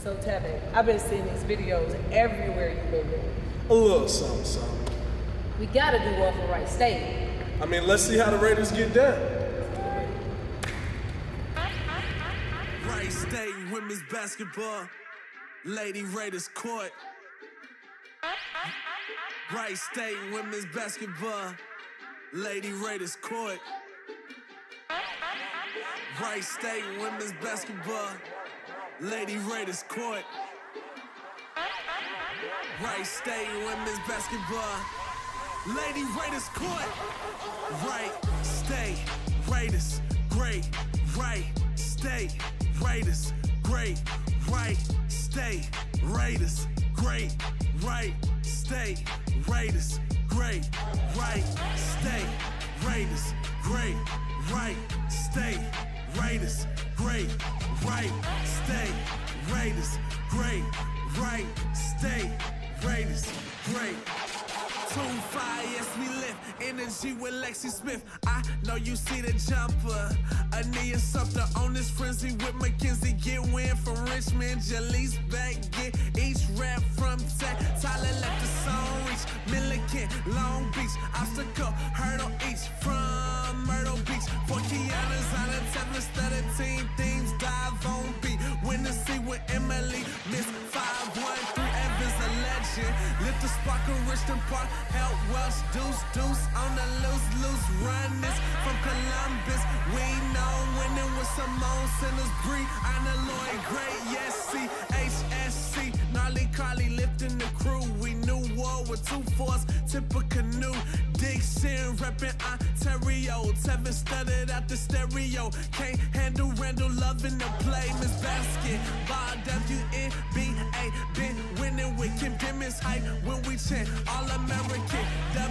So Tevin, I've been seeing these videos everywhere you live in. A little something, something. We gotta do one for Wright State. I mean, let's see how the Raiders get down. Wright State women's basketball, Lady Raiders court. Wright State women's basketball, Lady Raiders court. Wright State women's basketball, Lady Raiders court. Wright State women's basketball, Lady Raiders court. Wright State Raiders, great. Wright State Raiders, great. Wright State Raiders, great. Wright State Raiders, great. Wright State Raiders, great. Wright State Raiders, great. Wright State Raiders, great. Wright State Raiders, great. 2-5, yes we live. Energy with Lexi Smith. I know you see the jumper. Ania Sumter on this frenzy with Mackenzie. Get win from Richmond. Jalise back. Get each rap from Tech. Tyler let the song reach. Milliken, Long Beach. Obstacle, hurdle each from Myrtle Beach. For Kiana's on a Tevin Studdard team. Themes dive on beat. Win the seat with Emily. Miss 5-1-3. Evans a legend. Lift the sparkle, Richmond Park. Help Welsh, deuce on the loose, run this from Columbus. We know winning with Simone Sanders, Bree, Anna Lloyd, great, yes, CHSC, Gnarly Carly lifting the crew. We knew war with 2-4s, tip a canoe. Dixon reppin' Ontario, Tevin Studdard out the stereo. Can't handle Randall, loving the play, Miss Basket, Ball WNBA, been winning with Kim Dimmon's hype when we chant All-American,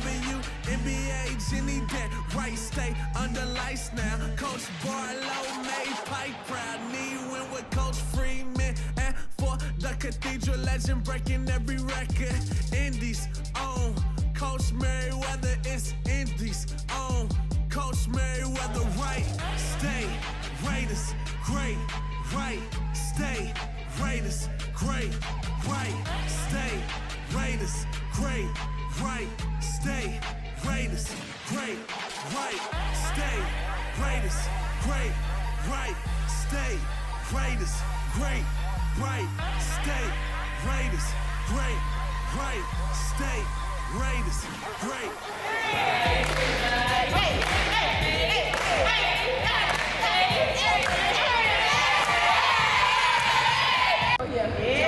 WNBA, Jenny Dent, Wright State under lights now. Coach Barlow made Pike proud, need win with Coach Freeman, and for the Cathedral legend breaking every record. Indies on Coach Merriweather, it's Indies on Coach Merriweather. Wright State Raiders, great. Wright State Raiders, great. Wright State Raiders, great. Wright State Raiders, great. Wright State Raiders, great. Wright State Raiders, great. Wright State Raiders, great. Wright State Raiders, great. Oh yeah.